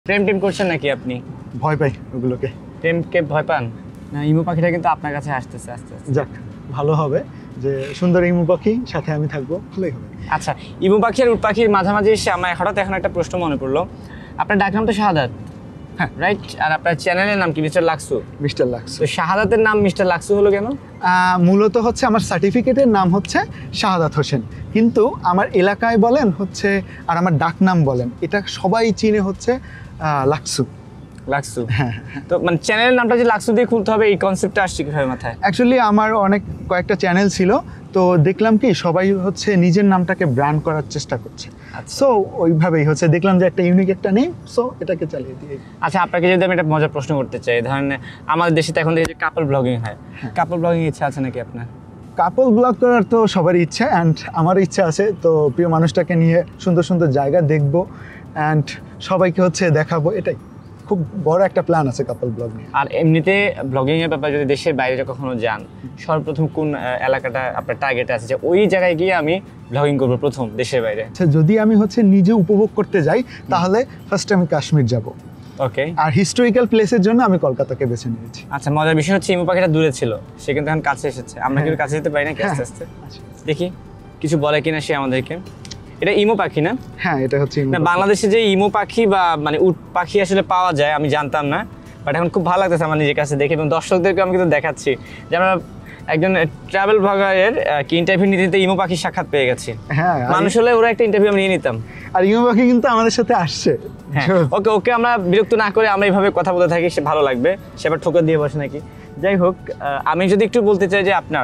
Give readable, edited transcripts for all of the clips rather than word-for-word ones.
প্রেম টেম করছেন নাকি আপনি? ভয় পাই ওগুলোকে। প্রেমকে ভয় পান? না, ইমু পাখিটা কিন্তু আপনার কাছে আসতেছে আস্তে আস্তে। যাক, ভালো হবে যে সুন্দর ইমু পাখি সাথে আমি থাকবো, ভালোই হবে। আচ্ছা, ইমু পাখি আর উট পাখির মাঝামাঝি এসে আমার হঠাৎ এখন একটা প্রশ্ন মনে পড়লো। আপনার ডাকনাম তো শাহাদাত, হ্যাঁ রাইট? আর আপনার চ্যানেলের নাম কি? মিস্টার লাকসু। মিস্টার লাকসু। তো শাহাদাতের নাম মিস্টার লাকসু হলো কেন? মূলত হচ্ছে আমার সার্টিফিকেটের নাম হচ্ছে শাহাদাত হোসেন, কিন্তু আমার এলাকায় বলেন হচ্ছে আর আমার ডাকনাম বলেন, এটা সবাই চিনে হচ্ছে লাকসু। লাকসু, হ্যাঁ। তো মানে চ্যানেলের নামটা যে লাকসু দিয়ে খুলতে হবে, এই কনসেপ্টটা আসছে কিভাবে মাথায়? অ্যাকচুয়ালি আমার অনেক কয়েকটা চ্যানেল ছিল, তো দেখলাম কি সবাই হচ্ছে নিজের নামটাকে ব্র্যান্ড করার চেষ্টা করছে। সো ওইভাবেই হচ্ছে দেখলাম যে একটা ইউনিক একটা নেম, সো এটাকে চালিয়ে দিই। আচ্ছা, আপনাকে যদি আমি একটা মজার প্রশ্ন করতে চাই, ধরেন আমাদের দেশে তো এখন দেখি যে কাপল ব্লগিং হয়, কাপল ব্লগিং ইচ্ছা আছে নাকি আপনার? কাপল ব্লগ করার তো সবারই ইচ্ছা, অ্যান্ড আমার ইচ্ছা আছে। তো প্রিয় মানুষটাকে নিয়ে সুন্দর সুন্দর জায়গা দেখবো অ্যান্ড সবাইকে হচ্ছে দেখাবো, এটাই খুব বড় একটা প্ল্যান আছে কাপল ব্লগ নিয়ে। আর এমনিতে ব্লগিং এর ব্যাপারে যদি দেশের বাইরে কখনো যান, সর্বপ্রথম কোন এলাকাটা আপনার টার্গেটে আছে যে ওই জায়গায় গিয়ে আমি ব্লগিং করবো প্রথম দেশের বাইরে? আচ্ছা, যদি আমি হচ্ছে নিজে উপভোগ করতে যাই তাহলে ফার্স্টে আমি কাশ্মীর যাব। ওকে। আর হিস্টোরিক্যাল প্লেসের জন্য আমি কলকাতাকে বেছে নিয়েছি। আচ্ছা, মজার বিষয় হচ্ছে ইমু পাখিটা দূরে ছিল, সে কিন্তু এখন কাছে এসেছে। আমরা কিন্তু কাছে যেতে পারি না কি আস্তে আস্তে? দেখি কিছু বলে কিনা সে আমাদেরকে। এটা ইমু পাখি না? হ্যাঁ, এটা হচ্ছে ইমু। না, বাংলাদেশে যে ইমু পাখি বা মানে উট পাখি আসলে পাওয়া যায় আমি জানতাম না, বাট এখন খুব ভালো লাগতেছে আমার নিজের কাছে দেখে, এবং দর্শকদেরকে আমি কিন্তু দেখাচ্ছি যে আমরা একজন ট্রাভেল ব্লগারের কি ইন্টারভিউ নিতে ইমু পাখির সাক্ষাৎ পেয়ে গেছি। হ্যাঁ, মানুষ হলে ওরা একটা ইন্টারভিউ আমি নিয়ে নিতাম। আর ইমু পাখি কিন্তু আমাদের সাথে আসছে। ওকে ওকে, আমরা বিরক্ত না করে আমরা এইভাবে কথা বলতে থাকি, সে ভালো লাগবে। সে আবার ঠোকর দিয়ে বসে নাকি? যাই হোক, আমি যদি একটু বলতে চাই যে আপনার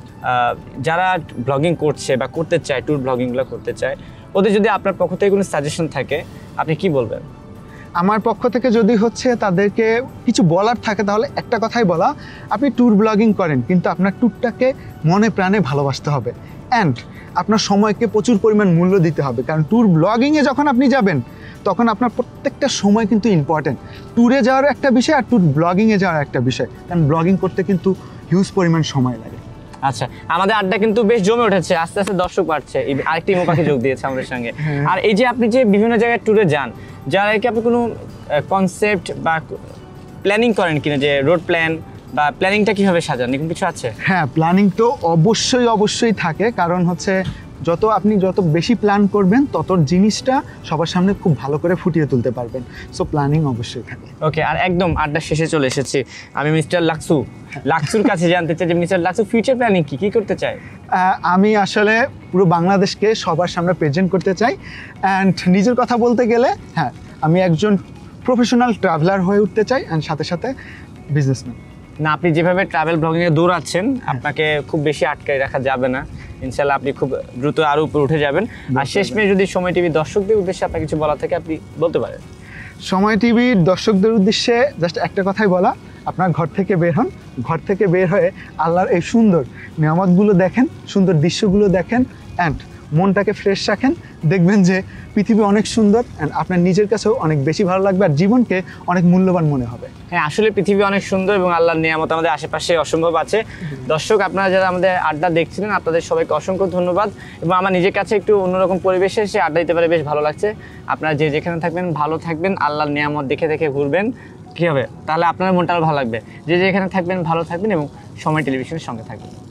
যারা ব্লগিং করছে বা করতে চায়, ট্যুর ব্লগিংগুলো করতে চায়, ওদের যদি আপনার পক্ষ থেকে কোনো সাজেশন থাকে আপনি কি বলবেন? আমার পক্ষ থেকে যদি হচ্ছে তাদেরকে কিছু বলার থাকে তাহলে একটা কথাই বলা, আপনি ট্যুর ব্লগিং করেন কিন্তু আপনার ট্যুরটাকে মনে প্রাণে ভালোবাসতে হবে, অ্যান্ড আপনার সময়কে প্রচুর পরিমাণ মূল্য দিতে হবে। কারণ ট্যুর ব্লগিংয়ে যখন আপনি যাবেন তখন আপনার প্রত্যেকটা সময় কিন্তু ইম্পর্টেন্ট। ট্যুরে যাওয়ার একটা বিষয় আর ট্যুর ব্লগিংয়ে যাওয়ার একটা বিষয়, কারণ ব্লগিং করতে কিন্তু হিউজ পরিমাণ সময় লাগে। আচ্ছা, আমাদের আড্ডা কিন্তু বেশ জমে উঠেছে, আস্তে আস্তে দর্শক বাড়ছে, আরেকটি ইমু পাখি যোগ দিয়েছে আমাদের সঙ্গে। আর এই যে আপনি যে বিভিন্ন জায়গায় ট্যুরে যান, যারা কি আপনি কোনো কনসেপ্ট বা প্ল্যানিং করেন কিনা, যে রোড প্ল্যান বা প্ল্যানিংটা কিভাবে সাজান, এরকম কিছু আছে? হ্যাঁ, প্ল্যানিং তো অবশ্যই থাকে, কারণ হচ্ছে আপনি যত বেশি প্ল্যান করবেন তত জিনিসটা সবার সামনে খুব ভালো করে ফুটিয়ে তুলতে পারবেন। সো প্ল্যানিং অবশ্যই থাকে। ওকে, আর একদম আড্ডা শেষে চলে এসেছি। আমি মিস্টার লাকসুর কাছে জানতে চাই যে মিস্টার লাকসু ফিউচার প্ল্যানিং কি করতে চায়? আমি আসলে পুরো বাংলাদেশকে সবার সামনে প্রেজেন্ট করতে চাই, অ্যান্ড নিজের কথা বলতে গেলে হ্যাঁ, আমি একজন প্রফেশনাল ট্রাভেলার হয়ে উঠতে চাই, অ্যান্ড সাথে সাথে বিজনেসম্যান। না, আপনি যেভাবে ট্রাভেল ব্লগিংয়ে দৌড়াচ্ছেন, আপনাকে খুব বেশি আটকায় রাখা যাবে না। ইনশাল্লাহ আপনি খুব দ্রুত আরও উপরে উঠে যাবেন। আর শেষমেশ যদি সময় টিভি দর্শকদের উদ্দেশ্যে আপনার কিছু বলা থাকে আপনি বলতে পারেন। সময় টিভির দর্শকদের উদ্দেশ্যে জাস্ট একটা কথাই বলা, আপনার ঘর থেকে বের হন, ঘর থেকে বের হয়ে আল্লাহর এই সুন্দর নিয়ামতগুলো দেখেন, সুন্দর দৃশ্যগুলো দেখেন, অ্যান্ড মনটাকে ফ্রেশ রাখেন। দেখবেন যে পৃথিবী অনেক সুন্দর, অ্যান্ড আপনার নিজের কাছেও অনেক বেশি ভালো লাগবে, আর জীবনকে অনেক মূল্যবান মনে হবে। হ্যাঁ, আসলে পৃথিবী অনেক সুন্দর এবং আল্লাহর নিয়ামত আমাদের আশেপাশে অসম্ভব আছে। দর্শক, আপনারা যারা আমাদের আড্ডা দেখছিলেন, আপনাদের সবাইকে অসংখ্য ধন্যবাদ। এবং আমার নিজের কাছে একটু অন্যরকম পরিবেশে এসে আড্ডা দিতে পারে বেশ ভালো লাগছে। আপনারা যে যেখানে থাকবেন ভালো থাকবেন, আল্লাহর নিয়ামত দেখে দেখে ঘুরবেন, কী হবে তাহলে আপনার মনটা আরও ভালো লাগবে। যে যেখানে থাকবেন ভালো থাকবেন এবং সময় টেলিভিশনের সঙ্গে থাকবেন।